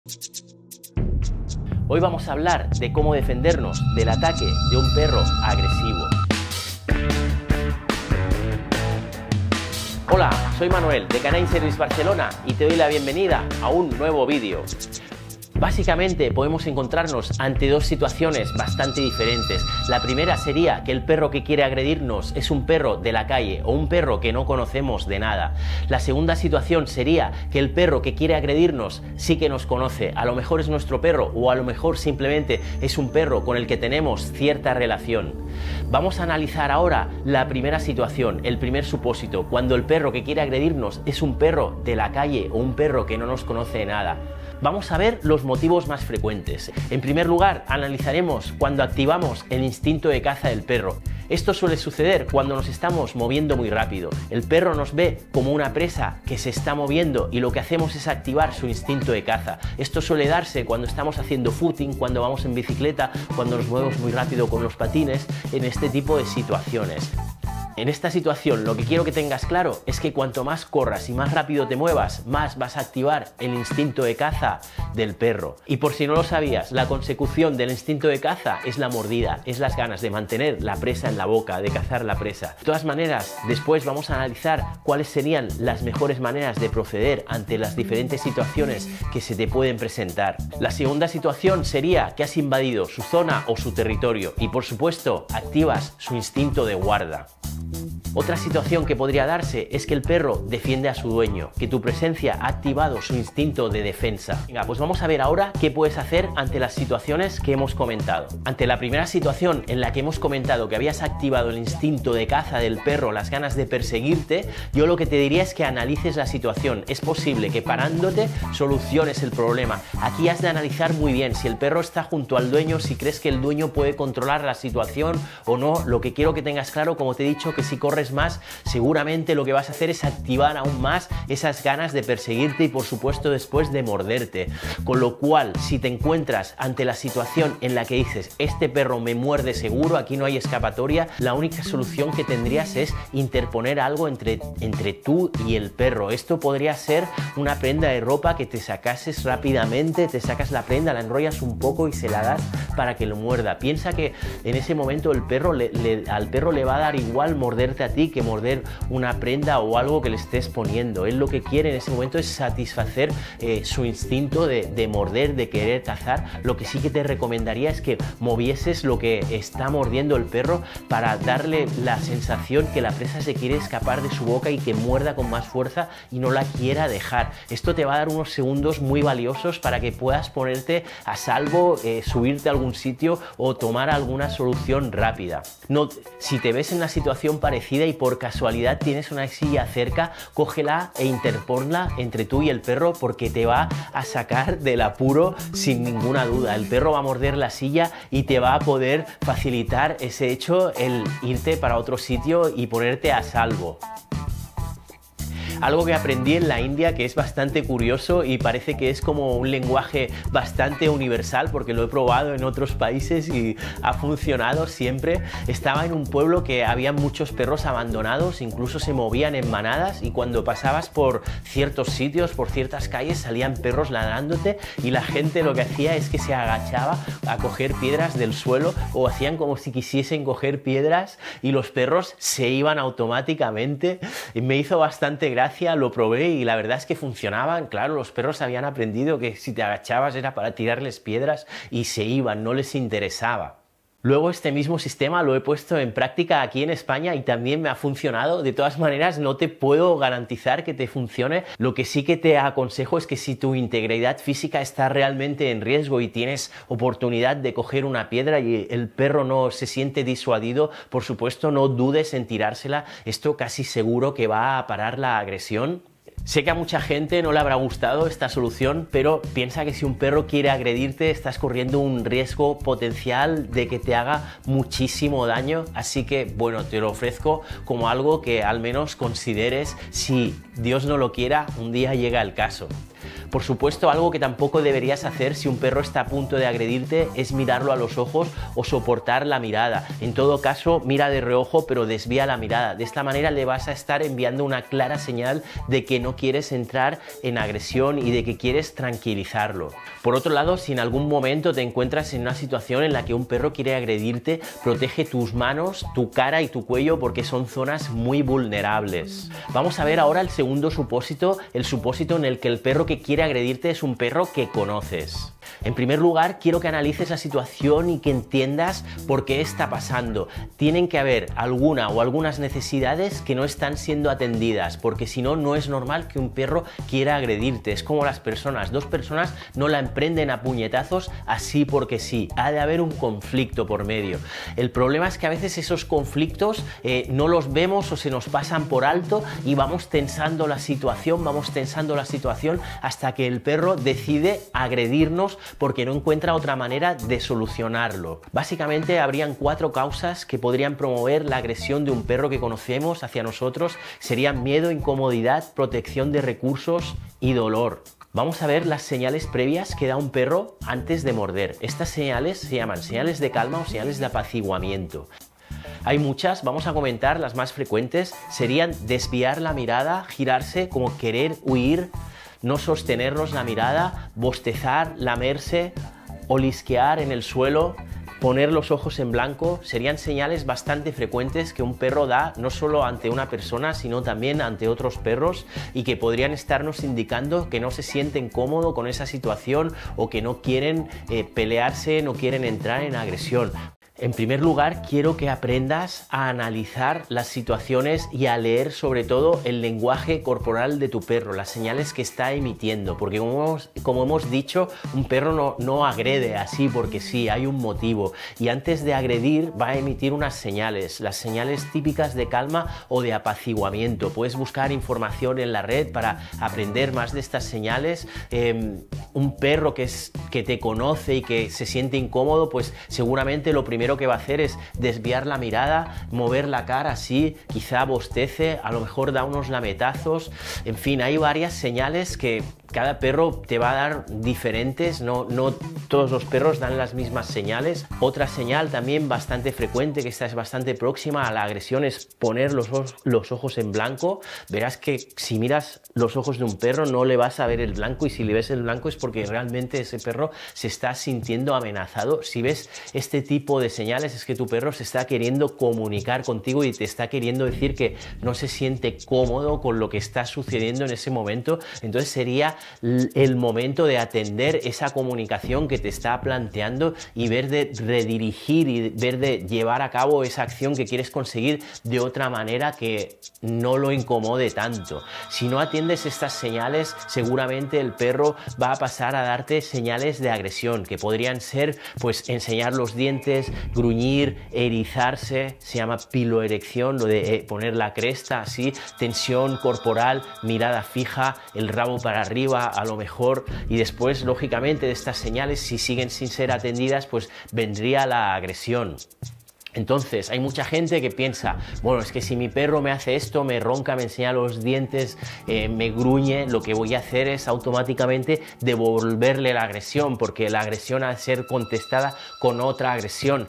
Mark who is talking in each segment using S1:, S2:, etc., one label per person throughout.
S1: Hoy vamos a hablar de cómo defendernos del ataque de un perro agresivo. Hola, soy Manuel de Canine Service Barcelona y te doy la bienvenida a un nuevo vídeo. Básicamente podemos encontrarnos ante dos situaciones bastante diferentes. La primera sería que el perro que quiere agredirnos es un perro de la calle o un perro que no conocemos de nada. La segunda situación sería que el perro que quiere agredirnos sí que nos conoce. A lo mejor es nuestro perro o a lo mejor simplemente es un perro con el que tenemos cierta relación. Vamos a analizar ahora la primera situación, el primer supósito, cuando el perro que quiere agredirnos es un perro de la calle o un perro que no nos conoce de nada. Vamos a ver los motivos más frecuentes. En primer lugar, analizaremos cuando activamos el instinto de caza del perro. Esto suele suceder cuando nos estamos moviendo muy rápido. El perro nos ve como una presa que se está moviendo y lo que hacemos es activar su instinto de caza. Esto suele darse cuando estamos haciendo footing, cuando vamos en bicicleta, cuando nos movemos muy rápido con los patines, en este tipo de situaciones. En esta situación lo que quiero que tengas claro es que cuanto más corras y más rápido te muevas, más vas a activar el instinto de caza del perro. Y por si no lo sabías, la consecución del instinto de caza es la mordida, es las ganas de mantener la presa en la boca, de cazar la presa. De todas maneras, después vamos a analizar cuáles serían las mejores maneras de proceder ante las diferentes situaciones que se te pueden presentar. La segunda situación sería que has invadido su zona o su territorio y por supuesto activas su instinto de guarda. Otra situación que podría darse es que el perro defiende a su dueño, que tu presencia ha activado su instinto de defensa. Venga, pues vamos a ver ahora qué puedes hacer ante las situaciones que hemos comentado. Ante la primera situación en la que hemos comentado que habías activado el instinto de caza del perro, las ganas de perseguirte, yo lo que te diría es que analices la situación. Es posible que parándote soluciones el problema. Aquí has de analizar muy bien si el perro está junto al dueño, si crees que el dueño puede controlar la situación o no. Lo que quiero que tengas claro, como te he dicho, que si corres más, seguramente lo que vas a hacer es activar aún más esas ganas de perseguirte y por supuesto después de morderte. Con lo cual, si te encuentras ante la situación en la que dices este perro me muerde seguro, aquí no hay escapatoria, la única solución que tendrías es interponer algo entre tú y el perro. Esto podría ser una prenda de ropa que te sacases rápidamente, te sacas la prenda, la enrollas un poco y se la das para que lo muerda. Piensa que en ese momento al perro le va a dar igual morderte a ti que morder una prenda o algo que le estés poniendo. Él lo que quiere en ese momento es satisfacer su instinto de morder, de querer cazar. Lo que sí que te recomendaría es que movieses lo que está mordiendo el perro para darle la sensación que la presa se quiere escapar de su boca y que muerda con más fuerza y no la quiera dejar. Esto te va a dar unos segundos muy valiosos para que puedas ponerte a salvo, subirte a algún sitio o tomar alguna solución rápida. No, si te ves en una situación parecida y por casualidad tienes una silla cerca, cógela e interponla entre tú y el perro porque te va a sacar del apuro sin ninguna duda. El perro va a morder la silla y te va a poder facilitar ese hecho, el irte para otro sitio y ponerte a salvo. Algo que aprendí en la India que es bastante curioso y parece que es como un lenguaje bastante universal porque lo he probado en otros países y ha funcionado siempre. Estaba en un pueblo que había muchos perros abandonados, incluso se movían en manadas y cuando pasabas por ciertos sitios, por ciertas calles, salían perros ladrándote y la gente lo que hacía es que se agachaba a coger piedras del suelo o hacían como si quisiesen coger piedras y los perros se iban automáticamente. Y me hizo bastante gracia. Lo probé y la verdad es que funcionaban. Claro, los perros habían aprendido que si te agachabas era para tirarles piedras y se iban, no les interesaba. Luego este mismo sistema lo he puesto en práctica aquí en España y también me ha funcionado. De todas maneras, no te puedo garantizar que te funcione. Lo que sí que te aconsejo es que si tu integridad física está realmente en riesgo y tienes oportunidad de coger una piedra y el perro no se siente disuadido, por supuesto no dudes en tirársela. Esto casi seguro que va a parar la agresión. Sé que a mucha gente no le habrá gustado esta solución, pero piensa que si un perro quiere agredirte estás corriendo un riesgo potencial de que te haga muchísimo daño, así que bueno, te lo ofrezco como algo que al menos consideres si Dios no lo quiera, un día llega el caso. Por supuesto, algo que tampoco deberías hacer si un perro está a punto de agredirte es mirarlo a los ojos o soportar la mirada. En todo caso, mira de reojo pero desvía la mirada. De esta manera le vas a estar enviando una clara señal de que no quieres entrar en agresión y de que quieres tranquilizarlo. Por otro lado, si en algún momento te encuentras en una situación en la que un perro quiere agredirte, protege tus manos, tu cara y tu cuello porque son zonas muy vulnerables. Vamos a ver ahora el segundo supósito, el supósito en el que el perro que quiere agredirte es un perro que conoces. En primer lugar, quiero que analices la situación y que entiendas por qué está pasando. Tienen que haber alguna o algunas necesidades que no están siendo atendidas, porque si no, no es normal que un perro quiera agredirte. Es como las personas, dos personas no la emprenden a puñetazos así porque sí. Ha de haber un conflicto por medio. El problema es que a veces esos conflictos no los vemos o se nos pasan por alto y vamos tensando la situación hasta que el perro decide agredirnos porque no encuentra otra manera de solucionarlo. Básicamente habrían 4 causas que podrían promover la agresión de un perro que conocemos hacia nosotros. Serían miedo, incomodidad, protección de recursos y dolor. Vamos a ver las señales previas que da un perro antes de morder. Estas señales se llaman señales de calma o señales de apaciguamiento. Hay muchas, vamos a comentar las más frecuentes. Serían desviar la mirada, girarse como querer huir, no sostenernos la mirada, bostezar, lamerse, olisquear en el suelo, poner los ojos en blanco. Serían señales bastante frecuentes que un perro da no solo ante una persona sino también ante otros perros y que podrían estarnos indicando que no se sienten cómodos con esa situación o que no quieren pelearse, no quieren entrar en agresión. En primer lugar, quiero que aprendas a analizar las situaciones y a leer sobre todo el lenguaje corporal de tu perro, las señales que está emitiendo, porque como hemos dicho, un perro no agrede así porque sí, hay un motivo y antes de agredir va a emitir unas señales, las señales típicas de calma o de apaciguamiento. Puedes buscar información en la red para aprender más de estas señales. Un perro que te conoce y que se siente incómodo, pues seguramente lo primero que va a hacer es desviar la mirada, mover la cara así, quizá bostece, a lo mejor da unos lametazos. En fin, hay varias señales que cada perro te va a dar diferentes, no todos los perros dan las mismas señales. Otra señal también bastante frecuente, que esta es bastante próxima a la agresión, es poner los ojos en blanco. Verás que si miras los ojos de un perro no le vas a ver el blanco, y si le ves el blanco es porque realmente ese perro se está sintiendo amenazado. Si ves este tipo de señales es que tu perro se está queriendo comunicar contigo y te está queriendo decir que no se siente cómodo con lo que está sucediendo en ese momento. Entonces sería el momento de atender esa comunicación que te está planteando y ver de redirigir y ver de llevar a cabo esa acción que quieres conseguir de otra manera que no lo incomode tanto. Si no atiendes estas señales, seguramente el perro va a pasar a darte señales de agresión, que podrían ser pues enseñar los dientes, gruñir, erizarse, se llama piloerección, lo de poner la cresta así, tensión corporal, mirada fija, el rabo para arriba a lo mejor, y después lógicamente de estas señales, si siguen sin ser atendidas, pues vendría la agresión. Entonces hay mucha gente que piensa, bueno, es que si mi perro me hace esto, me ronca, me enseña los dientes, me gruñe, lo que voy a hacer es automáticamente devolverle la agresión, porque la agresión ha de ser contestada con otra agresión.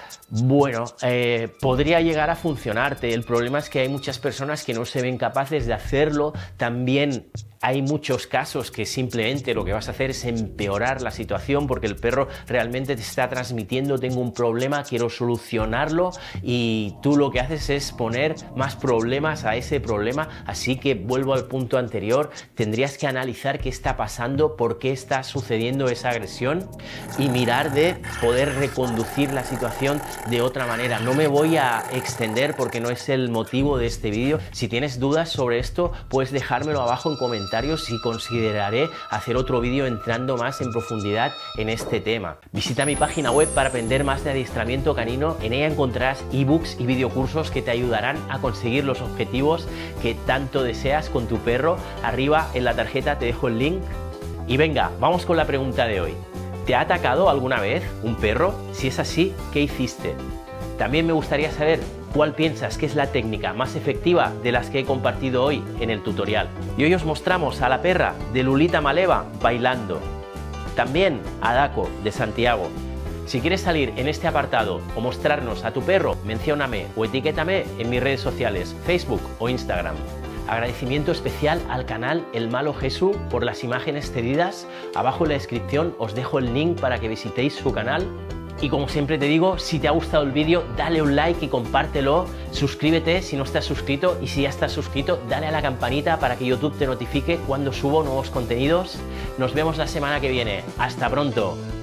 S1: Bueno, podría llegar a funcionarte. El problema es que hay muchas personas que no se ven capaces de hacerlo. También hay muchos casos que simplemente lo que vas a hacer es empeorar la situación, porque el perro realmente te está transmitiendo: tengo un problema, quiero solucionarlo, y tú lo que haces es poner más problemas a ese problema. Así que vuelvo al punto anterior, tendrías que analizar qué está pasando, por qué está sucediendo esa agresión y mirar de poder reconducir la situación de otra manera. No me voy a extender porque no es el motivo de este vídeo. Si tienes dudas sobre esto, puedes dejármelo abajo en comentarios y consideraré hacer otro vídeo entrando más en profundidad en este tema. Visita mi página web para aprender más de adiestramiento canino. En ella encontrarás ebooks y videocursos que te ayudarán a conseguir los objetivos que tanto deseas con tu perro. Arriba en la tarjeta te dejo el link. Y venga, vamos con la pregunta de hoy. ¿Te ha atacado alguna vez un perro? Si es así, ¿qué hiciste? También me gustaría saber cuál piensas que es la técnica más efectiva de las que he compartido hoy en el tutorial. Y hoy os mostramos a la perra de Lulita Maleva bailando. También a Daco de Santiago. Si quieres salir en este apartado o mostrarnos a tu perro, mencióname o etiquétame en mis redes sociales, Facebook o Instagram. Agradecimiento especial al canal El Malo Jesús por las imágenes cedidas. Abajo en la descripción os dejo el link para que visitéis su canal. Y como siempre te digo, si te ha gustado el vídeo, dale un like y compártelo. Suscríbete si no estás suscrito, y si ya estás suscrito, dale a la campanita para que YouTube te notifique cuando subo nuevos contenidos. Nos vemos la semana que viene. ¡Hasta pronto!